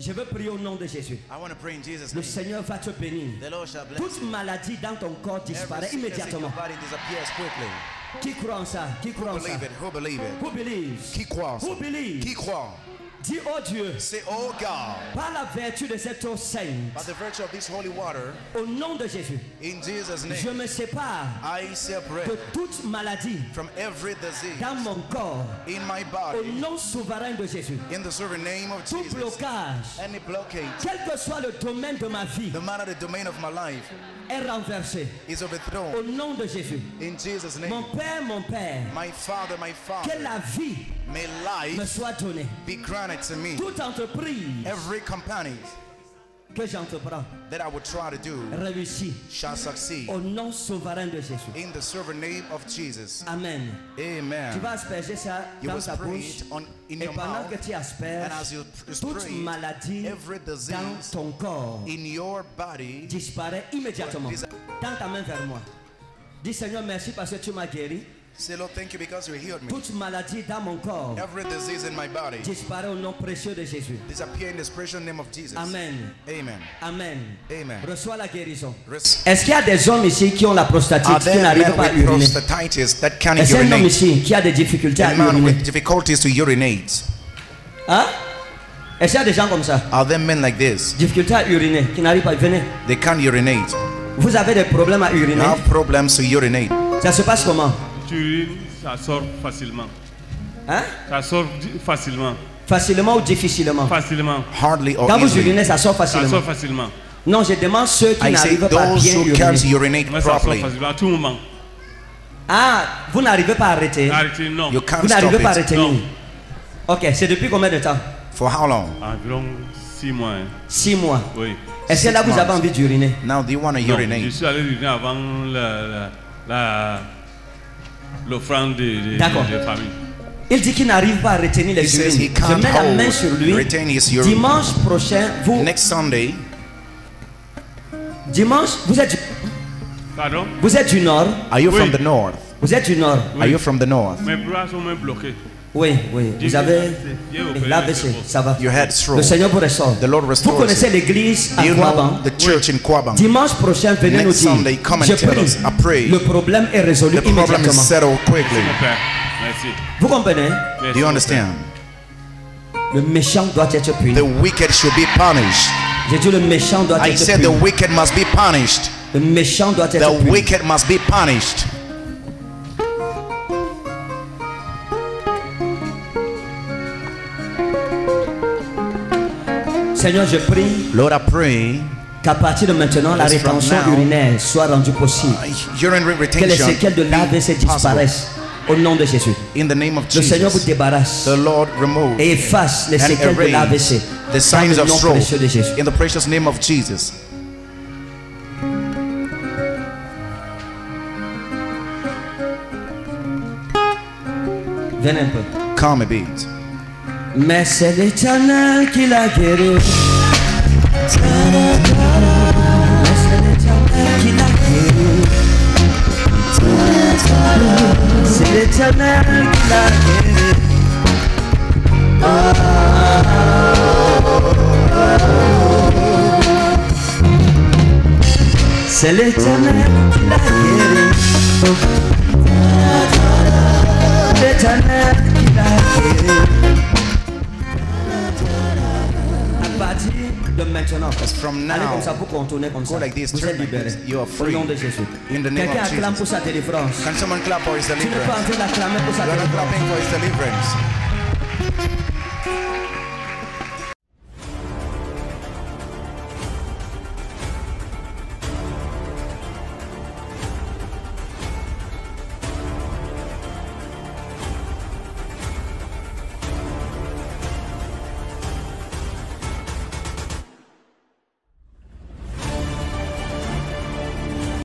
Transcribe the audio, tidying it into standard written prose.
Je veux prier au nom de Jésus. I want to pray in Jesus' Le name. Seigneur va te bénir. The Lord shall bless Toute you. maladie dans ton corps disparaît Every sickness in your immédiatement. body disappears quickly. Qui croit en ça? Qui croit en ça? Believe it. Who believe it? Who believes? Qui croit? Who believes? Qui croit? Dis, oh Dieu, Say, oh God, par la vertu de cette eau by sainte, the virtue of this holy water, au nom de Jésus, in Jesus' je name, me sépare I de separate toute maladie from every disease dans mon corps, in my au body, nom souverain de Jésus. in the sovereign name of Tout Jesus. blocage, Any blockage, quel que soit le domaine de ma vie, no matter the domain of my life, est renversé. is Au overthrown nom de Jésus. in Jesus' Mon name. Père, My Father, que la vie may me life soit donnée. be granted to me. Toute entreprise Every company que j'entreprends that I would try to do réussit shall succeed au nom souverain de Jésus. in the sovereign name of Jesus. Amen. Tu Amen. vas asperger ça You dans will ta spray bouche. it Et in your pendant mouth, que tu asperges, and as you toute spray it, maladie every dans disease ton corps in your body disparaît immédiatement. Tends ta main vers moi. Dis Seigneur, merci parce que tu m'as guéri. say, Lord, thank you because you healed me. Toute maladie dans mon corps Every disease in my body disparaît au nom précieux de Jésus. disappear in the precious name of Jesus. Amen. Amen. Amen. Amen. Reçois la guérison. Res- Est-ce qu'il y a des hommes ici qui ont la Are prostatite, qui there n'arrivent men pas à with uriner? prostatitis that can't Est-ce qu'il y a un homme urinate? ici qui a des difficultés à A man uriner? with difficulties to urinate. Hein? Est-ce qu'il y a des gens comme ça? Are there men like this? Difficulté à uriner, qui n'arrivent pas à venir. They can't urinate. Vous avez des problèmes à You uriner? have problems to urinate. Ça se passe comment? Tu urines, ça sort facilement. Hein? Ça sort facilement. Facilement ou difficilement? Facilement. Hardly or Quand vous easily. urinez, ça sort Ça facilement. sort facilement. Non, je demande ceux qui I say n'arrivent pas à those bien who can't uriner. urinate Moi, ça sort properly. facilement à tout moment. Ah, vous n'arrivez pas à arrêter? Arrêtez, non. You Vous can't stop n'arrivez pas à it. retenir? Non. Ok, c'est depuis combien de temps? For how long? Environ 6 mois. Hein. 6 mois. Oui. Est-ce que là, 6 vous avez months. envie d'uriner? Now do you want to Non, je urinate? suis allé uriner avant l'offrande de D'accord. famille. Il dit qu'il n'arrive pas à retenir He les says he urines. Je can't mets la main hold, sur lui. retain his urine. Dimanche prochain, vous... Next Sunday, Dimanche, vous êtes Pardon? du Nord. are you Oui. from the north? Vous êtes du Nord. Are you from the north? Mes bras sont même bloqués. Oui, oui. Vous avez J'ai opéré l'AVC, le cerveau. ça va. You had Le stroke. Seigneur vous restaure. The Lord Vous restores connaissez you. l'église à Do you Kouaban? know the church in Kwabang? Dimanche prochain, venez nous Next dire. Sunday, come and Je tell prie. us. I pray. Le problème est résolu The problem is immédiatement. settled quickly. Mon père. Merci. Vous comprenez? Merci, Do you mon understand? Le méchant doit être puni. The wicked should be punished. J'ai dit le méchant doit I être said the puni. wicked must be punished. Le méchant doit être The puni. wicked must be punished. Seigneur, je prie Lord, I pray qu'à partir de maintenant, la Yes, from rétention now, urinaire soit rendue possible. urine Que les retention séquelles de be l'AVC possible. disparaissent. Au nom de Jésus. In the name of Le Seigneur vous Jesus, débarrasse the Lord remove et efface les and séquelles de l'AVC. erase the Dans signs le of nom stroke précieux de Jésus. in the precious name of Jesus. Venez un peu. Come a bit. Mais c'est l'Éternel qui l'a guéri. Mais c'est l'Éternel qui l'a guéri. C'est l'Éternel qui l'a guéri. C'est l'Éternel qui l'a guéri. L'Éternel qui l'a guéri. À partir de maintenant, As from allez comme ça, now, vous contournez comme ça. go like this, Vous turn êtes like libérés. this. You are Au free. nom de Jésus. In the name Quelqu'un of acclame pour Jesus. sa délivrance. Can someone clap for his Tu n'es pas en deliverance? train d'acclamer pour sa You are not délivrance. clapping for his deliverance.